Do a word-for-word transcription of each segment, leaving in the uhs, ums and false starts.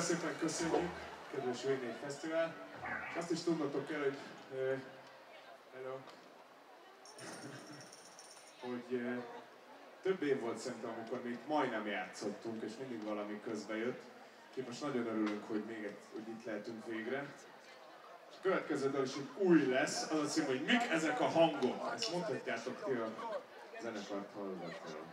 Nagyon szépen köszönjük, kedves vé négy Fesztivál. És azt is tudnotok kell, hogy, uh, hello, hogy uh, több év volt szerintem, amikor még majdnem játszottunk, és mindig valami közbe jött. Úgyhogy most nagyon örülünk, hogy még egy, hogy itt lehetünk végre. És a következő dal is új lesz, az azt mondja, hogy mik ezek a hangok. Ezt mondhatjátok ti a zenekart hallgatról.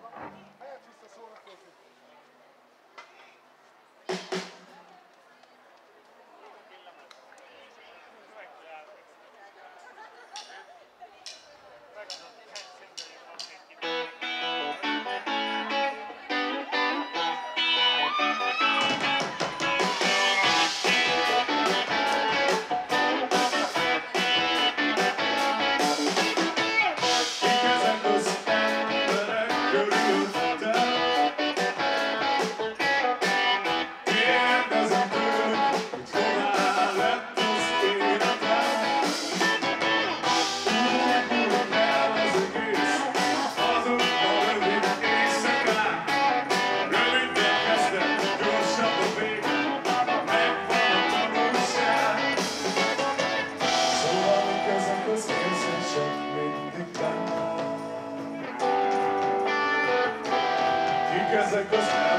Because I